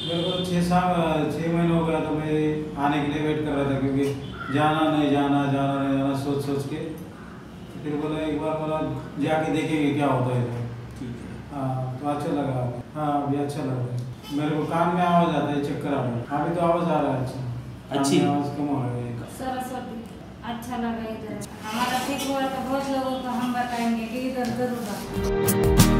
मेरे को 6 महीने हो गया, तो मैं आने के लिए वेट कर रहा था, क्योंकि जाना नहीं जाना सोच सोच के फिर बोला एक बार बोला जाके देखेंगे क्या होता है। ठीक है। हाँ तो अच्छा लगा। हाँ अभी अच्छा लग रहा है। मेरे को कान में आवाज़ आता है, चक्कर आ रहा है। अभी तो आवाज़ आ रहा है अच्छा, अच्छी आवाज़ कम हो रही है। सरस्वती अच्छा लगा इधर। हमारा ठीक हुआ तो बहुत लोगों को हम बताएंगे कि इधर जरूर आओ।